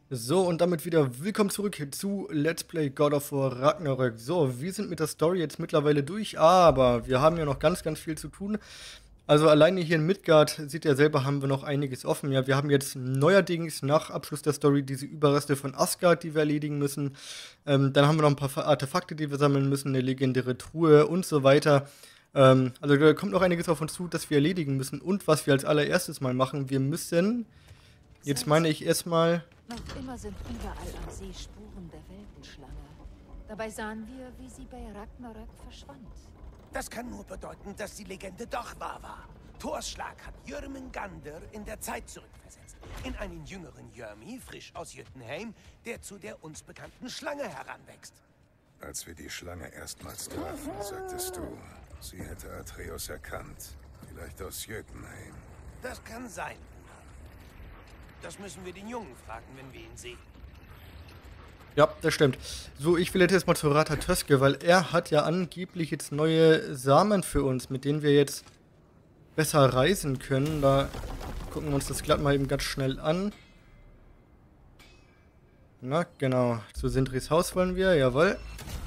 So, und damit wieder willkommen zurück zu Let's Play God of War Ragnarök. So, wir sind mit der Story jetzt mittlerweile durch, aber wir haben ja noch ganz viel zu tun. Also alleine hier in Midgard, seht ihr selber, haben wir noch einiges offen. Ja, wir haben jetzt neuerdings nach Abschluss der Story diese Überreste von Asgard, die wir erledigen müssen. Dann haben wir noch ein paar Artefakte, die wir sammeln müssen, eine legendäre Truhe und so weiter. Also da kommt noch einiges auf uns zu, das wir erledigen müssen. Und was wir als allererstes mal machen, wir müssen, jetzt meine Seltsam. ich erstmal. Noch immer sind überall am See Spuren der Weltenschlange. Dabei sahen wir, wie sie bei Ragnarök verschwand. Das kann nur bedeuten, dass die Legende doch wahr war. Thors Schlag hat Jörmungandr in der Zeit zurückversetzt. In einen jüngeren Jörmi, frisch aus Jötunheim, der zu der uns bekannten Schlange heranwächst. Als wir die Schlange erstmals trafen, sagtest du, sie hätte Atreus erkannt. Vielleicht aus Jötunheim. Das kann sein, Bruder. Das müssen wir den Jungen fragen, wenn wir ihn sehen. Ja, das stimmt. So, ich will jetzt mal zu Ratatöske, weil er hat ja angeblich jetzt neue Samen für uns, mit denen wir jetzt besser reisen können. Da gucken wir uns das glatt mal eben ganz schnell an. Na, genau. Zu Sindris Haus wollen wir, jawohl.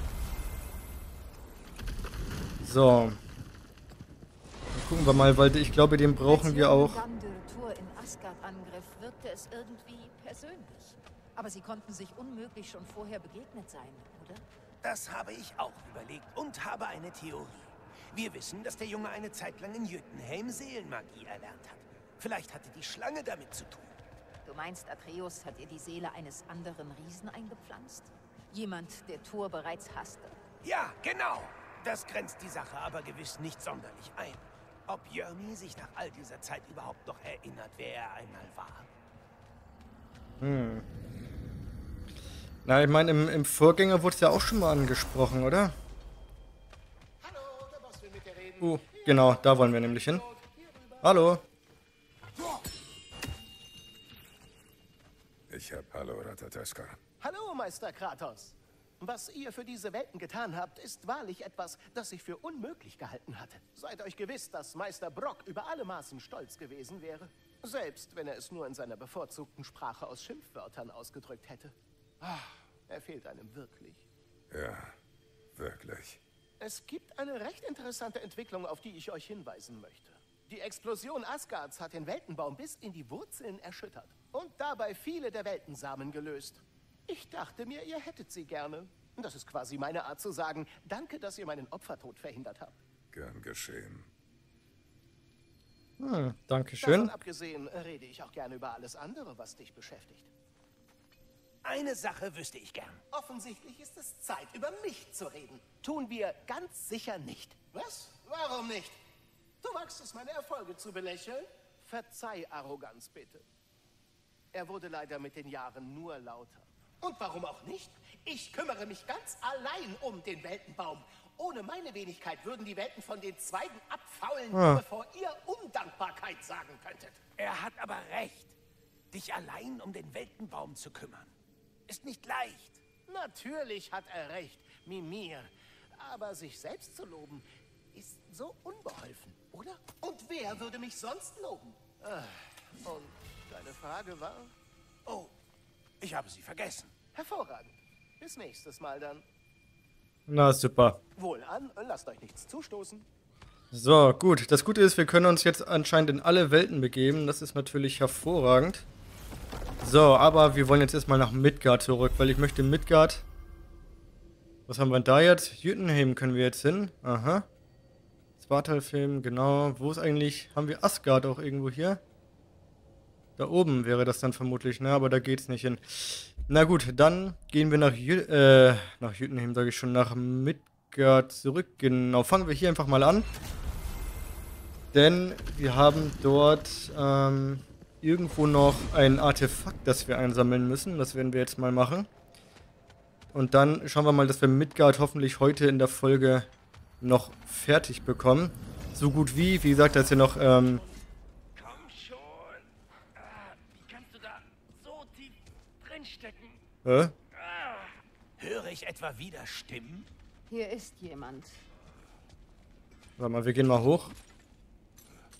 So. Dann gucken wir mal, weil ich glaube, den brauchen wir auch. Als Jörmungandr Thor in Asgard angriff, wirkte es irgendwie persönlich. Aber sie konnten sich unmöglich schon vorher begegnet sein, oder? Das habe ich auch überlegt und habe eine Theorie. Wir wissen, dass der Junge eine Zeit lang in Jötunheim Seelenmagie erlernt hat. Vielleicht hatte die Schlange damit zu tun. Du meinst, Atreus hat ihr die Seele eines anderen Riesen eingepflanzt? Jemand, der Thor bereits hasste? Ja, genau. Das grenzt die Sache aber gewiss nicht sonderlich ein. Ob Jörmi sich nach all dieser Zeit überhaupt noch erinnert, wer er einmal war. Na, ich meine, im Vorgänger wurde es ja auch schon mal angesprochen, oder? Hallo, der Boss will mit dir reden. Genau, da wollen wir nämlich hin. Hallo. Ich hab Hallo, Ratatöska. Hallo, Meister Kratos. Was ihr für diese Welten getan habt, ist wahrlich etwas, das ich für unmöglich gehalten hatte. Seid euch gewiss, dass Meister Brock über alle Maßen stolz gewesen wäre. Selbst wenn er es nur in seiner bevorzugten Sprache aus Schimpfwörtern ausgedrückt hätte. Er fehlt einem wirklich. Ja, wirklich. Es gibt eine recht interessante Entwicklung, auf die ich euch hinweisen möchte. Die Explosion Asgards hat den Weltenbaum bis in die Wurzeln erschüttert und dabei viele der Weltensamen gelöst. Ich dachte mir, ihr hättet sie gerne. Das ist quasi meine Art zu sagen, danke, dass ihr meinen Opfertod verhindert habt. Gern geschehen. Dankeschön. Davon abgesehen rede ich auch gerne über alles andere, was dich beschäftigt. Eine Sache wüsste ich gern. Offensichtlich ist es Zeit, über mich zu reden. Tun wir ganz sicher nicht. Was? Warum nicht? Du wagst es, meine Erfolge zu belächeln? Verzeih Arroganz, bitte. Er wurde leider mit den Jahren nur lauter. Und warum auch nicht? Ich kümmere mich ganz allein um den Weltenbaum. Ohne meine Wenigkeit würden die Welten von den Zweigen abfaulen, bevor ihr Undankbarkeit sagen könntet. Er hat aber recht. Dich allein um den Weltenbaum zu kümmern. Ist nicht leicht. Natürlich hat er recht, Mimir. Aber sich selbst zu loben, ist so unbeholfen, oder? Und wer würde mich sonst loben? Und deine Frage war? Oh, ich habe sie vergessen. Hervorragend. Bis nächstes Mal dann. Na, super. Wohlan, lasst euch nichts zustoßen. So, gut. Das Gute ist, wir können uns jetzt anscheinend in alle Welten begeben. Das ist natürlich hervorragend. So, aber wir wollen jetzt erstmal nach Midgard zurück, weil ich möchte Midgard. Was haben wir denn da jetzt? Jötunheim können wir jetzt hin. Aha. Svartalfheim, genau. Wo ist eigentlich... Haben wir Asgard auch irgendwo hier? Da oben wäre das dann vermutlich, ne? Aber da geht's nicht hin. Na gut, dann gehen wir nach Jötunheim, sage ich schon, nach Midgard zurück. Genau, fangen wir hier einfach mal an. Denn wir haben dort irgendwo noch ein Artefakt, das wir einsammeln müssen. Das werden wir jetzt mal machen. Und dann schauen wir mal, dass wir Midgard hoffentlich heute in der Folge noch fertig bekommen. So gut wie gesagt, da ist ja noch, Komm schon. Wie kannst du da so tief drinstecken? Höre ich etwa wieder Stimmen? Hier ist jemand. Warte mal, wir gehen mal hoch.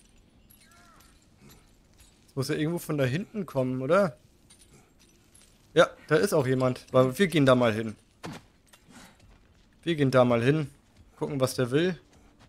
Das muss ja irgendwo von da hinten kommen, oder? Ja, da ist auch jemand. Aber wir gehen da mal hin. Wir gehen da mal hin. Gucken, was der will.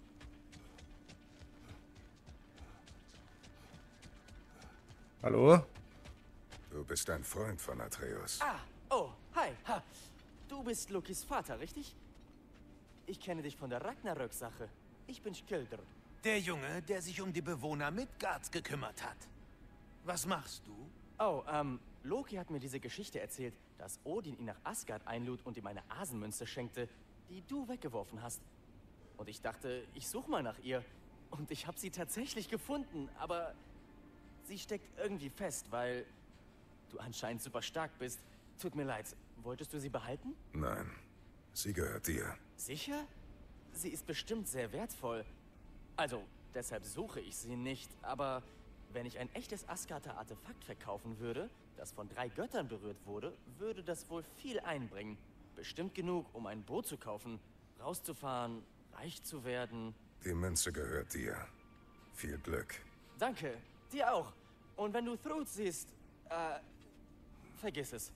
Hallo? Du bist ein Freund von Atreus. Hi. Ha. Du bist Lokis Vater, richtig? Ich kenne dich von der Ragnarök-Sache. Ich bin Skjöldr. Der Junge, der sich um die Bewohner Midgards gekümmert hat. Was machst du? Loki hat mir diese Geschichte erzählt, dass Odin ihn nach Asgard einlud und ihm eine Asenmünze schenkte, die du weggeworfen hast. Und ich dachte, ich suche mal nach ihr. Und ich habe sie tatsächlich gefunden, aber sie steckt irgendwie fest, weil du anscheinend super stark bist. Tut mir leid, wolltest du sie behalten? Nein, sie gehört dir. Sicher? Sie ist bestimmt sehr wertvoll. Also, deshalb suche ich sie nicht, aber wenn ich ein echtes Asgarder Artefakt verkaufen würde, das von 3 Göttern berührt wurde, würde das wohl viel einbringen. Bestimmt genug, um ein Boot zu kaufen, rauszufahren, reich zu werden. Die Münze gehört dir. Viel Glück. Danke, dir auch. Und wenn du Thrud siehst, vergiss es.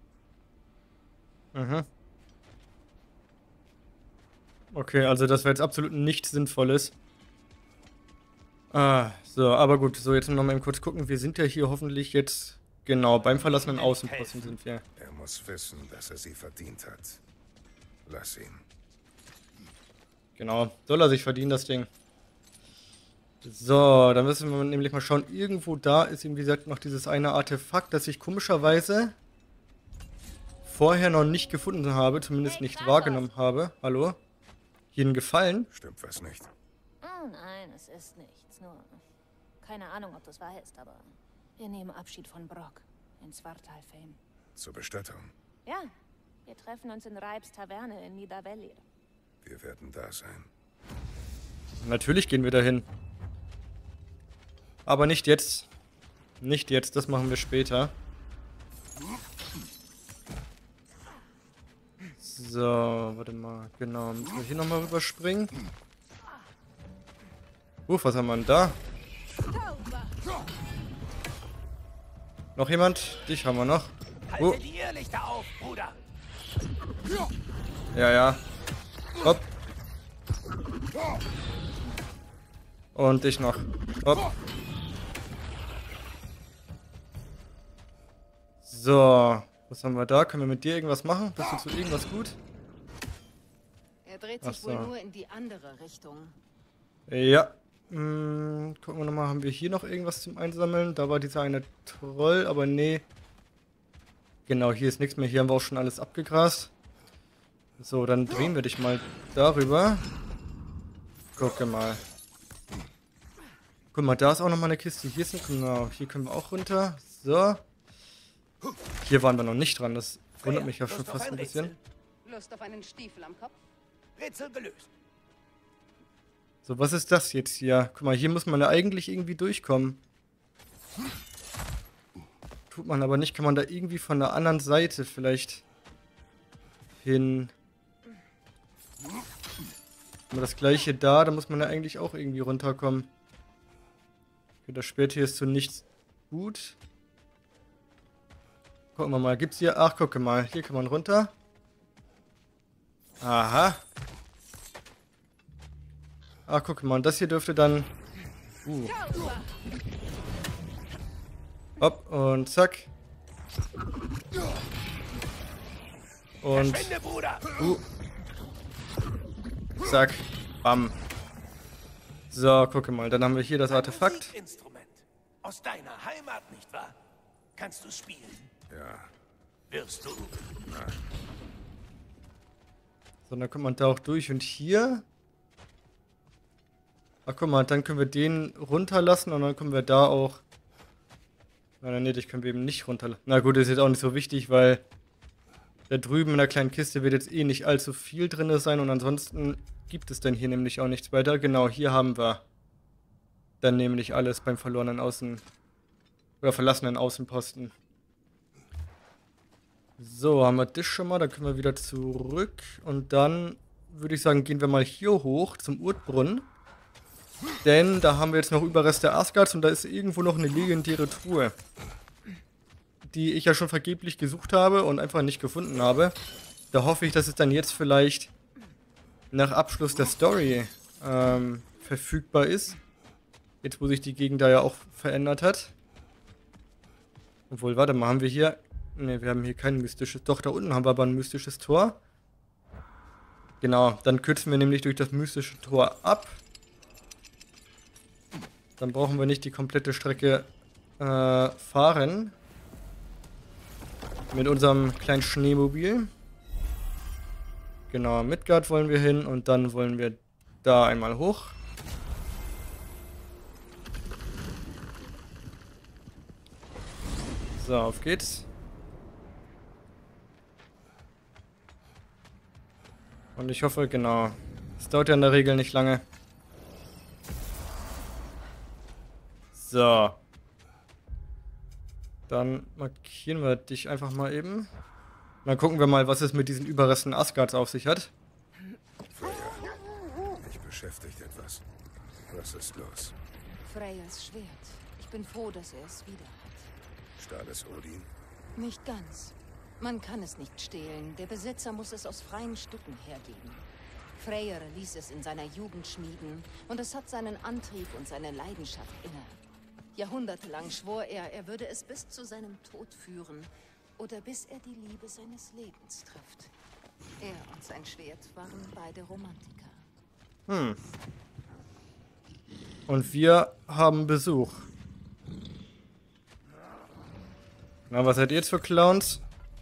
Mhm. Okay, also das war jetzt absolut nichts Sinnvolles. So, aber gut, so jetzt noch mal eben kurz gucken. Wir sind ja hier hoffentlich jetzt, genau, beim verlassenen Außenposten sind wir. Er muss wissen, dass er sie verdient hat. Lass ihn. Genau, soll er sich verdienen, das Ding. So, dann müssen wir nämlich mal schauen. Irgendwo da ist ihm, wie gesagt, noch dieses eine Artefakt, das ich komischerweise vorher noch nicht gefunden habe, zumindest nicht wahrgenommen habe. Hallo? Hier ein Gefallen? Stimmt was nicht? Oh nein, es ist nichts. Nur keine Ahnung, ob das wahr ist, aber wir nehmen Abschied von Brock in Svartalfheim. Zur Bestattung. Ja, wir treffen uns in Reibs Taverne in Nidavellir. Wir werden da sein. Natürlich gehen wir dahin. Aber nicht jetzt. Nicht jetzt, das machen wir später. So, warte mal. Genau, müssen wir hier nochmal rüberspringen. Was haben wir denn da? Noch jemand? Dich haben wir noch. Halte die Irrlichter auf, Bruder! Ja. Hopp. Und dich noch. Hopp. So, was haben wir da? Können wir mit dir irgendwas machen? Bist du zu irgendwas gut? Er dreht sich wohl nur in die andere Richtung. Ja. Gucken wir nochmal, haben wir hier noch irgendwas zum Einsammeln? Da war dieser eine Troll, aber nee. Genau, hier ist nichts mehr. Hier haben wir auch schon alles abgegrast. So, dann drehen wir dich mal darüber. Guck mal. Guck mal, da ist auch nochmal eine Kiste. Hier ist genau, hier können wir auch runter. So. Hier waren wir noch nicht dran. Das wundert mich ja schon fast ein bisschen. Lust auf einen Stiefel am Kopf? Rätsel gelöst. So, was ist das jetzt hier? Guck mal, hier muss man ja eigentlich irgendwie durchkommen. Tut man aber nicht. Kann man da irgendwie von der anderen Seite vielleicht hin? Aber das gleiche da muss man ja eigentlich auch irgendwie runterkommen. Okay, das Schwert hier ist so nichts gut. Gucken wir mal, gibt's hier... Ach, gucke mal, hier kann man runter. Aha. Ach, guck mal, das hier dürfte dann... Hopp, und zack. Und... Verschwinde, Bruder! Zack. Bam. So, gucke mal, dann haben wir hier das Artefakt. Musikinstrument. Aus deiner Heimat, nicht wahr? Kannst du spielen? Ja. Wirst du? So, dann kommt man da auch durch. Und hier... Ach, guck mal, dann können wir den runterlassen und dann können wir da auch... Nein, nee, das können wir eben nicht runterlassen. Na gut, das ist jetzt auch nicht so wichtig, weil da drüben in der kleinen Kiste wird jetzt eh nicht allzu viel drin sein und ansonsten gibt es dann hier nämlich auch nichts weiter. Genau, hier haben wir dann nämlich alles beim verlorenen Außen... oder verlassenen Außenposten. So, haben wir das schon mal, dann können wir wieder zurück und dann würde ich sagen, gehen wir mal hier hoch zum Urtbrunnen. Denn da haben wir jetzt noch Überreste Asgards und da ist irgendwo noch eine legendäre Truhe. die ich ja schon vergeblich gesucht habe und einfach nicht gefunden habe. Da hoffe ich, dass es dann jetzt vielleicht nach Abschluss der Story verfügbar ist. Jetzt, wo sich die Gegend da ja auch verändert hat. Obwohl, warte mal, haben wir hier... Ne, wir haben hier kein mystisches... Doch, da unten haben wir aber ein mystisches Tor. Genau, dann kürzen wir nämlich durch das mystische Tor ab. Dann brauchen wir nicht die komplette Strecke fahren. Mit unserem kleinen Schneemobil. Genau, Midgard wollen wir hin und dann wollen wir da einmal hoch. So, auf geht's. Und ich hoffe, genau. Es dauert ja in der Regel nicht lange. So. Dann markieren wir dich einfach mal eben. Dann gucken wir mal, was es mit diesen Überresten Asgards auf sich hat. Freya, mich beschäftigt etwas. Was ist los? Freyas Schwert. Ich bin froh, dass er es wieder hat. Stahl es Odin? Nicht ganz. Man kann es nicht stehlen. Der Besitzer muss es aus freien Stücken hergeben. Freyr ließ es in seiner Jugend schmieden und es hat seinen Antrieb und seine Leidenschaft inne. Jahrhundertelang schwor er, er würde es bis zu seinem Tod führen oder bis er die Liebe seines Lebens trifft. Er und sein Schwert waren beide Romantiker. Und wir haben Besuch. Na, was seid ihr jetzt für Clowns?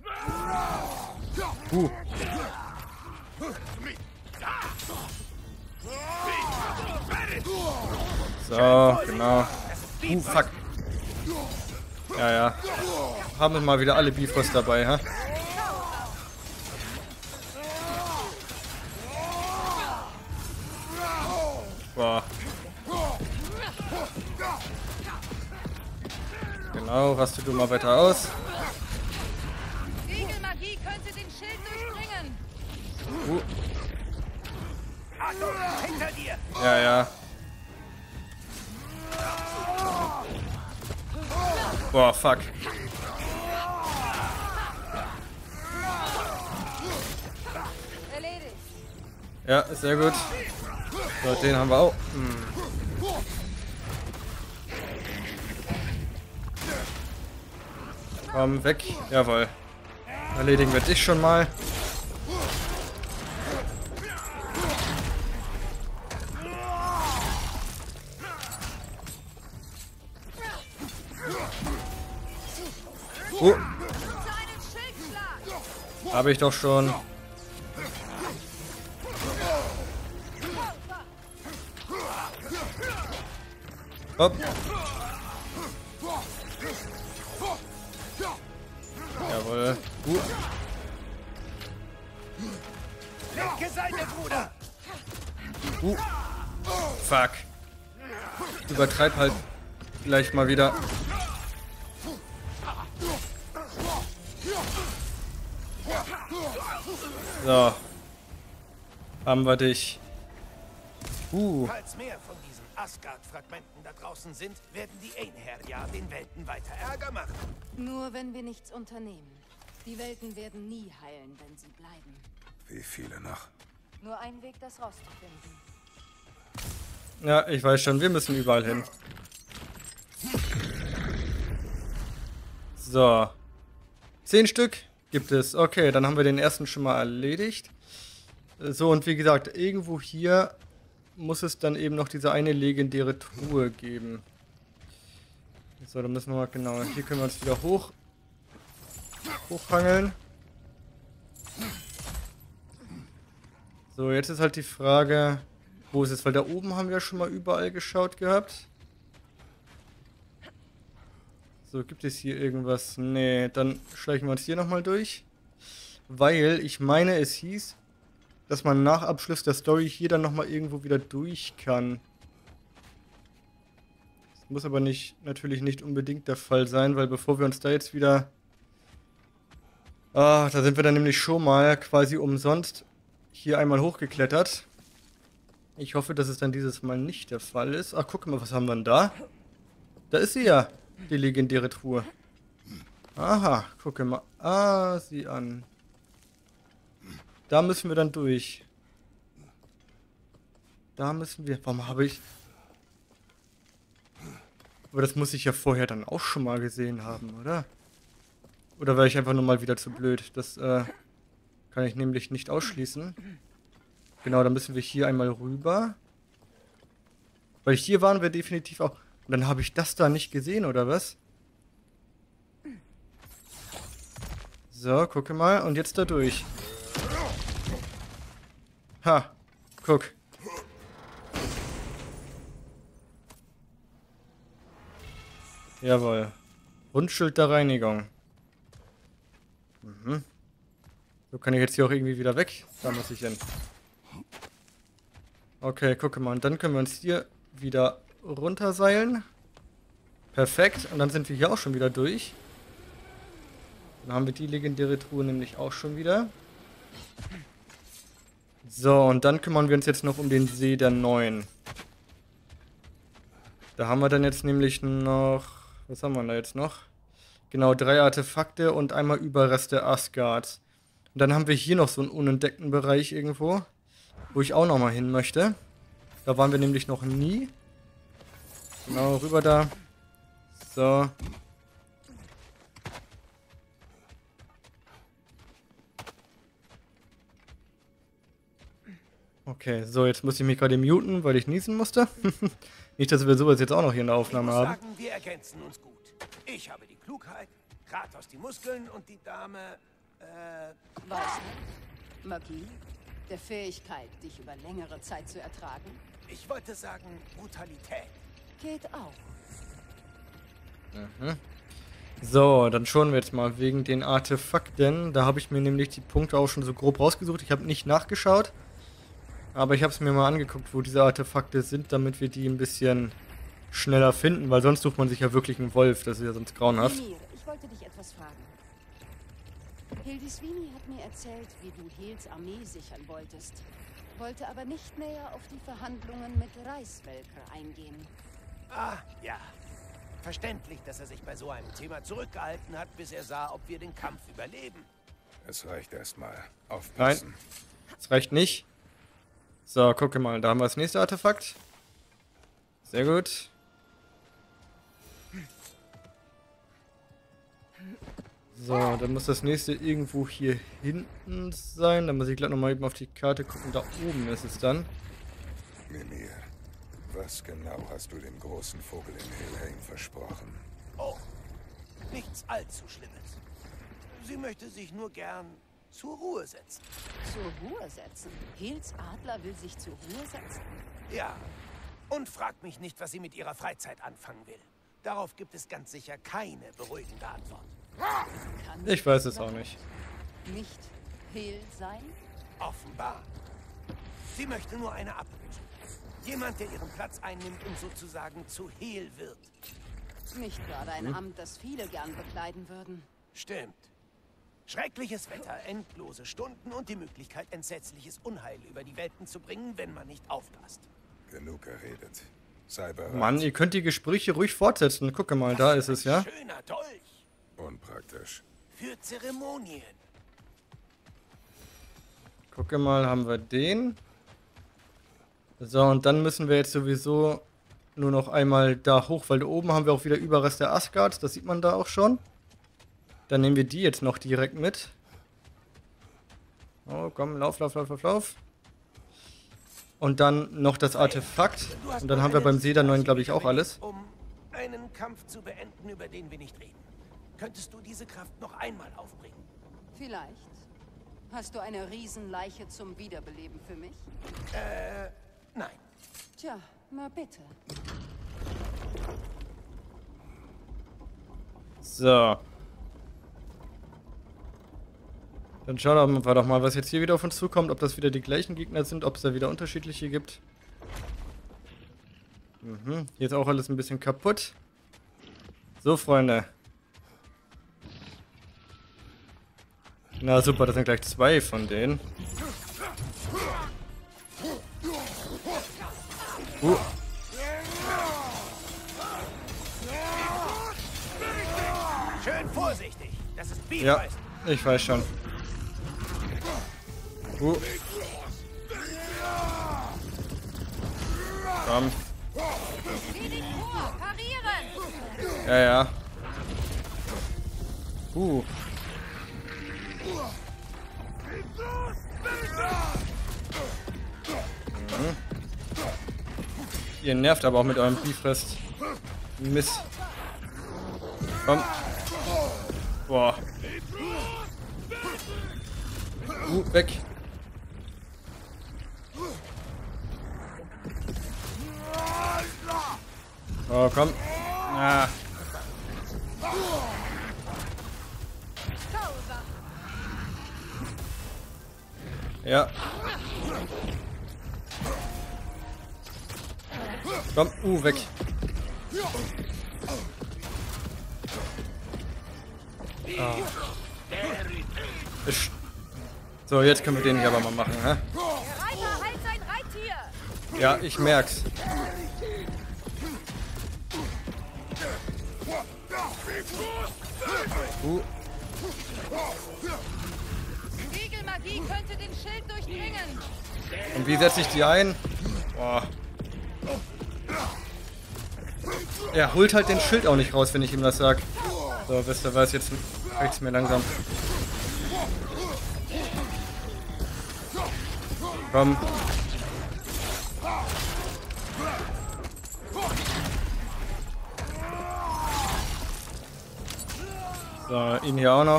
So, genau. Fuck. Ja, ja. Haben wir mal wieder alle Bifrost dabei, ha? Boah. Genau, raste du mal weiter aus. Spiegelmagie könnte den Schild durchbringen. Achtung, hinter dir! Ja, ja. Boah, fuck. Erledigt. Ja, sehr gut. So, den haben wir auch. Komm, weg. Jawohl. Erledigen wir dich schon mal. Habe ich doch schon. Hopp. Jawohl. Linke Seite, Bruder! Fuck. Übertreib halt gleich mal wieder. So. Haben wir dich. Falls mehr von diesen Asgard-Fragmenten da draußen sind, werden die Einherjar den Welten weiter Ärger machen. Nur wenn wir nichts unternehmen. Die Welten werden nie heilen, wenn sie bleiben. Wie viele noch? Nur ein Weg, das rauszufinden. Ja, ich weiß schon, wir müssen überall hin. So. 10 Stück gibt es. Okay, dann haben wir den ersten schon mal erledigt. So, und wie gesagt, irgendwo hier muss es dann eben noch diese eine legendäre Truhe geben. So, dann müssen wir mal genau. Hier können wir uns wieder hochhangeln. So, jetzt ist halt die Frage, wo ist es? Weil da oben haben wir schon mal überall geschaut gehabt. So, gibt es hier irgendwas? Nee, dann schleichen wir uns hier nochmal durch. Weil ich meine, es hieß, dass man nach Abschluss der Story hier dann nochmal irgendwo wieder durch kann. Das muss aber natürlich nicht unbedingt der Fall sein, weil bevor wir uns da jetzt wieder... da sind wir dann nämlich schon mal quasi umsonst hier einmal hochgeklettert. Ich hoffe, dass es dann dieses Mal nicht der Fall ist. Ach, guck mal, was haben wir denn da? Da ist sie ja, die legendäre Truhe. Aha, gucke mal. Ah, sieh an. Da müssen wir dann durch. Da müssen wir... Warum habe ich... Aber das muss ich ja vorher dann auch schon mal gesehen haben, oder? Oder war ich einfach nur mal wieder zu blöd? Das kann ich nämlich nicht ausschließen. Genau, dann müssen wir hier einmal rüber. Weil hier waren wir definitiv auch... Und dann habe ich das da nicht gesehen, oder was? So, gucke mal. Und jetzt da durch. Ha, guck. Jawohl. Rundschild der Reinigung. Mhm. So kann ich jetzt hier auch irgendwie wieder weg. Da muss ich hin. Okay, gucke mal. Und dann können wir uns hier wieder runterseilen. Perfekt. Und dann sind wir hier auch schon wieder durch. Dann haben wir die legendäre Truhe nämlich auch schon wieder. So, und dann kümmern wir uns jetzt noch um den See der Neuen. Da haben wir dann jetzt nämlich noch... Was haben wir da jetzt noch? Genau, 3 Artefakte und einmal Überreste Asgards. Und dann haben wir hier noch so einen unentdeckten Bereich irgendwo, wo ich auch nochmal hin möchte. Da waren wir nämlich noch nie. Genau, rüber da. So. Okay, so, jetzt muss ich mich gerade muten, weil ich niesen musste. Nicht, dass wir sowas jetzt auch noch hier in der Aufnahme haben. Ich muss sagen, wir ergänzen uns gut. Ich habe die Klugheit, Kratos die Muskeln und die Dame, Weisheit, Magie, der Fähigkeit, dich über längere Zeit zu ertragen. ich wollte sagen, Brutalität. Geht auch. Mhm. So, dann schauen wir jetzt mal wegen den Artefakten. Da habe ich mir nämlich die Punkte auch schon so grob rausgesucht. Ich habe nicht nachgeschaut. Aber ich habe es mir mal angeguckt, wo diese Artefakte sind, damit wir die ein bisschen schneller finden, weil sonst sucht man sich ja wirklich einen Wolf, das ist ja sonst grauenhaft. Mimir, ich wollte dich etwas fragen. Hildisvini hat mir erzählt, wie du Hels Armee sichern wolltest, wollte aber nicht näher auf die Verhandlungen mit Reiswelker eingehen. Ah, ja. Verständlich, dass er sich bei so einem Thema zurückgehalten hat, bis er sah, ob wir den Kampf überleben. Es reicht erstmal. Aufpassen. Nein, das reicht nicht. So, gucke mal, da haben wir das nächste Artefakt. Sehr gut. So, dann muss das nächste irgendwo hier hinten sein. Da muss ich gleich nochmal eben auf die Karte gucken. Da oben ist es dann. Mimir, was genau hast du dem großen Vogel in Helheim versprochen? Oh, nichts allzu Schlimmes. Sie möchte sich nur gern zur Ruhe setzen. Zur Ruhe setzen? Hels Adler will sich zur Ruhe setzen? Ja, und fragt mich nicht, was sie mit ihrer Freizeit anfangen will. Darauf gibt es ganz sicher keine beruhigende Antwort. Kann Ich weiß es auch nicht. nicht Hel sein? Offenbar. Sie möchte nur eine Ablösung. Jemand, der ihren Platz einnimmt und sozusagen zu Hel wird. Nicht gerade ein Amt, das viele gern bekleiden würden. Stimmt. Schreckliches Wetter, endlose Stunden und die Möglichkeit, entsetzliches Unheil über die Welten zu bringen, wenn man nicht aufpasst. Genug geredet. Sei bereit. Mann, ihr könnt die Gespräche ruhig fortsetzen. Gucke mal, da ist es, ja? Schöner Dolch. Unpraktisch. Für Zeremonien. Gucke mal, haben wir den. So, und dann müssen wir jetzt sowieso nur noch einmal da hoch, weil da oben haben wir auch wieder Überreste Asgards. Das sieht man da auch schon. Dann nehmen wir die jetzt noch direkt mit. Oh, komm, lauf, lauf, lauf, lauf, lauf. Und dann noch das Artefakt. Und dann haben wir beim See der Neuen, glaube ich, auch alles. Um einen Kampf zu beenden, über den wir nicht reden. Könntest du diese Kraft noch einmal aufbringen? Vielleicht. Hast du eine Riesenleiche zum Wiederbeleben für mich? Nein. Tja, na bitte. So. Dann schauen wir doch mal, was jetzt hier wieder auf uns zukommt. Ob das wieder die gleichen Gegner sind, ob es da wieder unterschiedliche gibt. Mhm. Hier ist auch alles ein bisschen kaputt. So, Freunde. Na super, das sind gleich 2 von denen. Schön vorsichtig. Ja, ich weiß schon. Komm. Ja, ja. Ihr nervt aber auch mit eurem Bifrist. Mist. Komm. Boah. Weg. Oh, komm. Ah. Ja. Komm, weg. Ah. So, jetzt können wir den hier aber mal machen, hä? Der Reiter heilt sein Reittier! Ja, ich merk's. Spiegelmagie könnte den Schild durchdringen. Und wie setze ich die ein? Boah. Er holt halt den Schild auch nicht raus, wenn ich ihm das sag. So, wisst ihr was, jetzt reicht's mir langsam. Komm. So, ihn hier auch noch.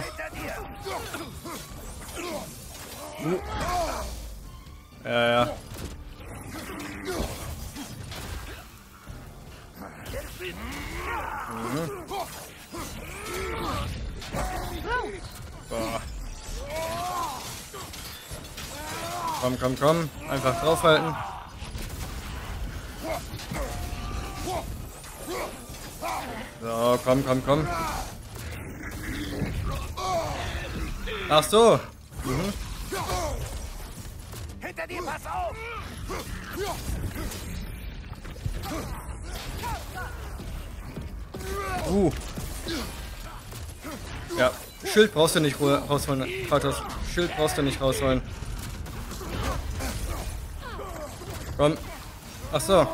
Ja, ja. Boah. Komm, komm, komm. Einfach draufhalten. So, komm, komm, komm. Ach so. Hinter dir, pass auf! Ja, Schild brauchst du nicht rausholen. Kratos, Schild brauchst du nicht rausholen. Komm. Ach so.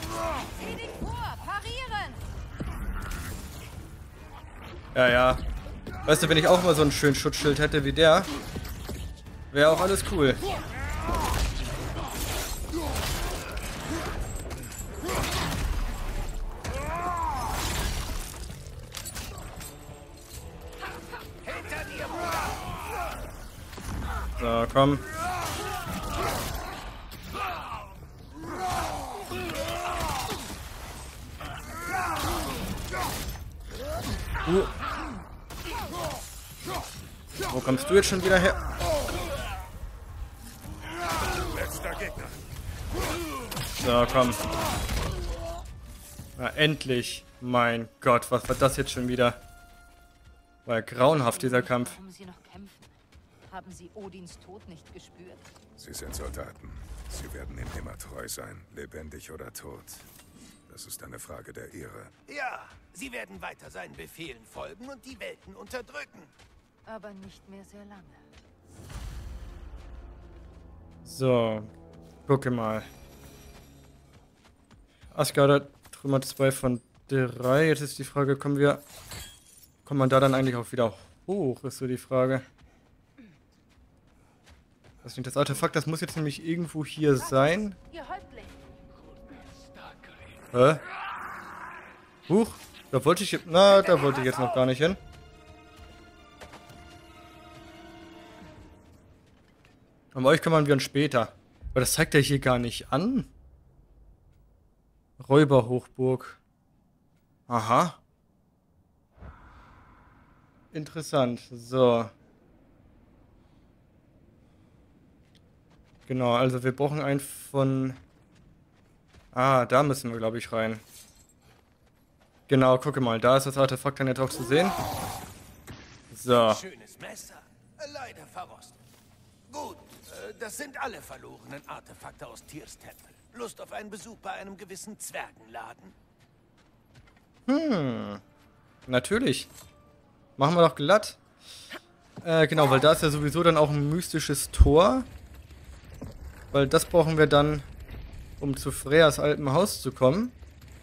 Ja, ja. Weißt du, wenn ich auch mal so ein schönes Schutzschild hätte wie der, wäre auch alles cool. So, komm. Wo kommst du jetzt schon wieder her? Letzter Gegner. So, komm. Na, endlich. Mein Gott, was war das jetzt schon wieder? War ja grauenhaft, dieser Kampf. Warum sie noch kämpfen? Haben sie Odins Tod nicht gespürt? Sie sind Soldaten. Sie werden ihm immer treu sein, lebendig oder tot. Das ist eine Frage der Ehre. Ja, sie werden weiter seinen Befehlen folgen und die Welten unterdrücken. Aber nicht mehr sehr lange. So, gucke mal. Asgard Trümmer 2 von 3. Jetzt ist die Frage, kommt man da dann eigentlich auch wieder hoch, ist so die Frage. Das ist nicht das Artefakt, das muss jetzt nämlich irgendwo hier sein. Ihr Häuptling. Hä? Huch, da wollte ich jetzt noch gar nicht hin. Aber euch kümmern wir uns später. Aber das zeigt er hier gar nicht an. Räuberhochburg. Aha. Interessant. So. Genau, also wir brauchen einen von... Ah, da müssen wir, glaube ich, rein. Genau, gucke mal, da ist das Artefakt dann jetzt auch zu sehen. So. Schönes Messer, leider verrostet. Gut, das sind alle verlorenen Artefakte aus Tyrs Tempel. Lust auf einen Besuch bei einem gewissen Zwergenladen? Natürlich. Machen wir doch glatt. Genau, weil da ist ja sowieso dann auch ein mystisches Tor. Weil das brauchen wir dann, um zu Freyas altem Haus zu kommen.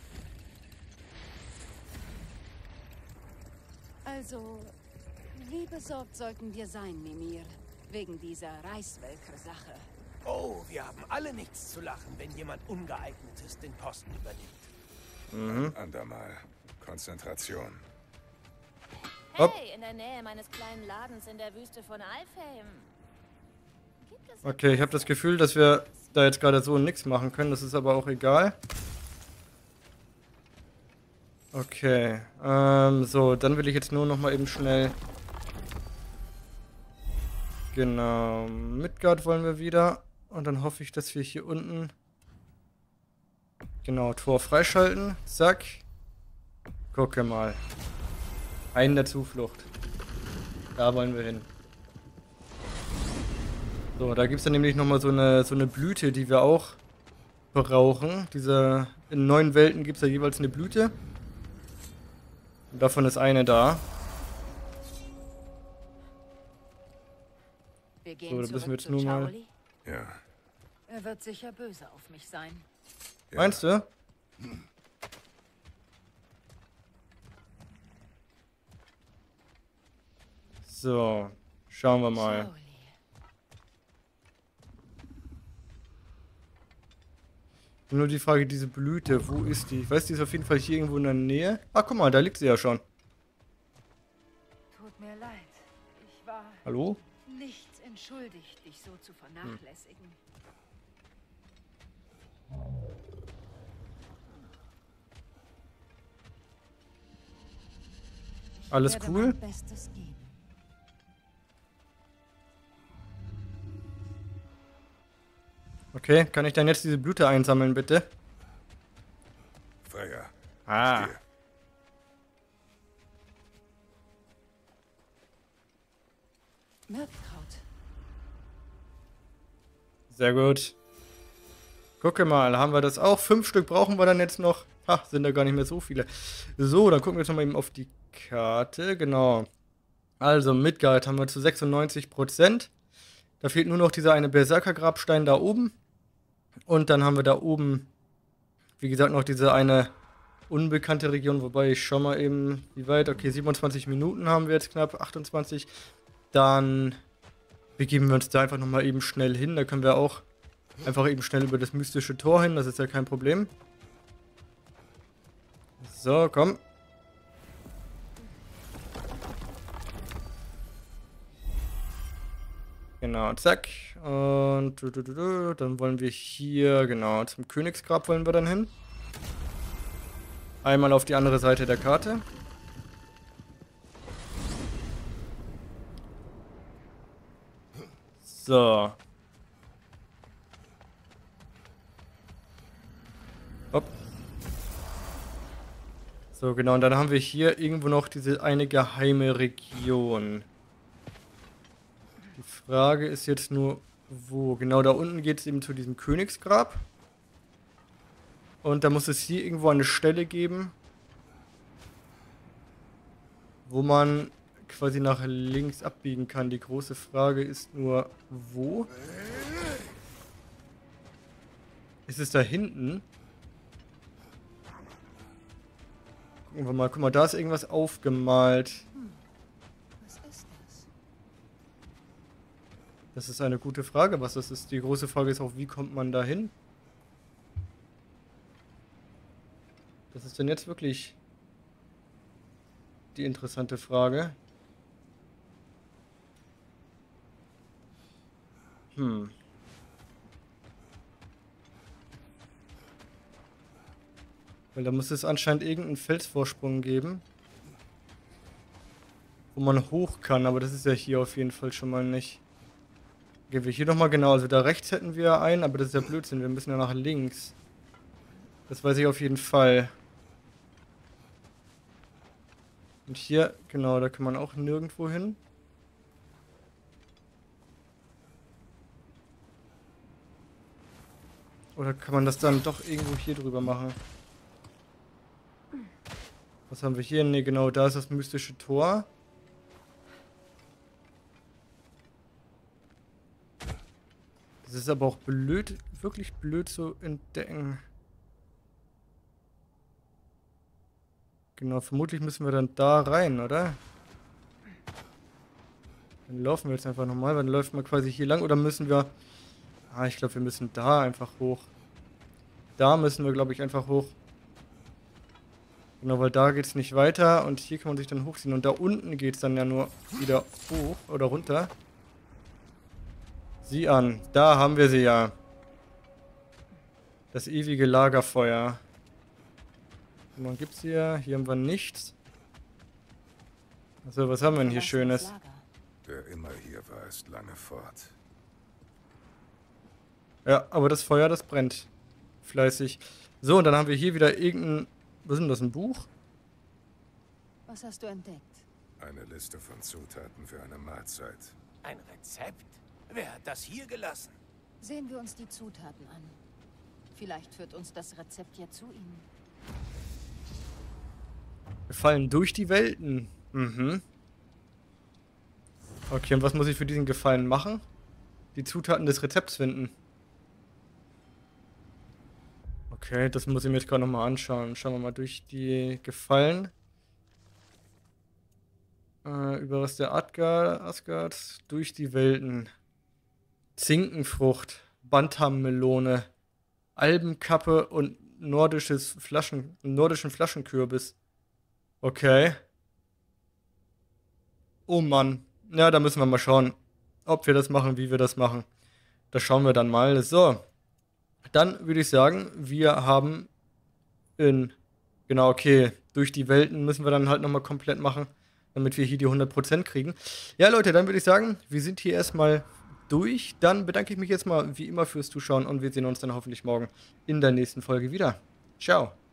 Also, wie besorgt sollten wir sein, Mimir? Wegen dieser Reichswelker-Sache. Oh, wir haben alle nichts zu lachen, wenn jemand Ungeeignetes den Posten übernimmt. Ein andermal. Konzentration. Hopp. Hey, in der Nähe meines kleinen Ladens in der Wüste von Alfheim. Gibt es Okay, ich habe das Gefühl, dass wir da jetzt gerade so nichts machen können. Das ist aber auch egal. Okay. So, dann will ich jetzt nur noch mal eben schnell... Genau. Midgard wollen wir wieder. Und dann hoffe ich, dass wir hier unten... Genau, Tor freischalten. Zack. Gucke mal. Ein der Zuflucht. Da wollen wir hin. So, da gibt es dann nämlich nochmal so eine Blüte, die wir auch brauchen. In 9 Welten gibt es ja jeweils eine Blüte. Und davon ist eine da. Wir So, gehen da müssen wir jetzt zurück zu nur mal- Charlie. Ja. Er wird sicher böse auf mich sein. Ja. Meinst du? So, schauen wir mal. Charlie. Nur die Frage, diese Blüte, wo ist die? Ich weiß, die ist auf jeden Fall hier irgendwo in der Nähe. Ah, guck mal, da liegt sie ja schon. Tut mir leid. Ich war Hallo? nichts entschuldigt, dich so zu vernachlässigen. Alles Ich werde cool? mein Bestes geben. Okay, kann ich dann jetzt diese Blüte einsammeln, bitte? Freya. Ah. Hier. Mirkkraut. Sehr gut. Gucke mal, haben wir das auch. 5 Stück brauchen wir dann jetzt noch. Ha, sind da gar nicht mehr so viele. So, dann gucken wir jetzt nochmal eben auf die Karte. Genau. Also, Midgard haben wir zu 96%. Da fehlt nur noch dieser eine Berserker-Grabstein da oben. Und dann haben wir da oben, wie gesagt, noch diese eine unbekannte Region. Wobei ich schau mal eben, wie weit. Okay, 27 Minuten haben wir jetzt knapp, 28. Dann begeben wir uns da einfach nochmal eben schnell hin. Da können wir auch einfach eben schnell über das mystische Tor hin. Das ist ja kein Problem. So, komm. Genau, zack. Und dann wollen wir hier, genau, zum Königsgrab wollen wir dann hin. Einmal auf die andere Seite der Karte. So. Hopp. So, genau, und dann haben wir hier irgendwo noch diese eine geheime Region. Die Frage ist jetzt nur, wo? Genau, da unten geht es eben zu diesem Königsgrab. Und da muss es hier irgendwo eine Stelle geben, wo man quasi nach links abbiegen kann. Die große Frage ist nur, wo? Ist es da hinten? Gucken wir mal. Guck mal, da ist irgendwas aufgemalt. Was ist das? Das ist eine gute Frage, was das ist. Die große Frage ist auch, wie kommt man da hin? Das ist denn jetzt wirklich die interessante Frage. Weil da muss es anscheinend irgendeinen Felsvorsprung geben, wo man hoch kann, aber das ist ja hier auf jeden Fall schon mal nicht. Gehen wir hier nochmal genau, also da rechts hätten wir einen, aber das ist ja Blödsinn, wir müssen ja nach links. Das weiß ich auf jeden Fall. Und hier, genau, da kann man auch nirgendwo hin. Oder kann man das dann doch irgendwo hier drüber machen? Was haben wir hier? Ne, genau, da ist das mystische Tor. Das ist aber auch blöd, wirklich blöd zu entdecken. Genau, vermutlich müssen wir dann da rein, oder? Dann laufen wir jetzt einfach nochmal, weil dann läuft man quasi hier lang. Oder müssen wir... Ah, ich glaube, wir müssen da einfach hoch. Da müssen wir, glaube ich, einfach hoch. Genau, weil da geht es nicht weiter. Und hier kann man sich dann hochziehen. Und da unten geht es dann ja nur wieder hoch oder runter. Sieh an. Da haben wir sie ja. Das ewige Lagerfeuer. Und dann gibt's hier... Hier haben wir nichts. Also, was haben wir denn hier Schönes? Der immer hier war, ist lange fort. Ja, aber das Feuer, das brennt. Fleißig. So, und dann haben wir hier wieder irgendein... Was ist denn das, ein Buch? Was hast du entdeckt? Eine Liste von Zutaten für eine Mahlzeit. Ein Rezept? Wer hat das hier gelassen? Sehen wir uns die Zutaten an. Vielleicht führt uns das Rezept ja zu ihnen. Wir fallen durch die Welten. Mhm. Okay, und was muss ich für diesen Gefallen machen? Die Zutaten des Rezepts finden. Okay, das muss ich mir jetzt gerade nochmal anschauen. Schauen wir mal durch die Gefallen. Überreste Asgard, durch die Welten. Zinkenfrucht, Bantammelone, Albenkappe und nordischen Flaschenkürbis. Okay. Oh Mann. Ja, da müssen wir mal schauen, ob wir das machen, wie wir das machen. Das schauen wir dann mal. So. Dann würde ich sagen, wir haben genau, okay, durch die Welten müssen wir dann halt nochmal komplett machen, damit wir hier die 100% kriegen. Ja, Leute, dann würde ich sagen, wir sind hier erstmal durch. Dann bedanke ich mich jetzt mal wie immer fürs Zuschauen und wir sehen uns dann hoffentlich morgen in der nächsten Folge wieder. Ciao.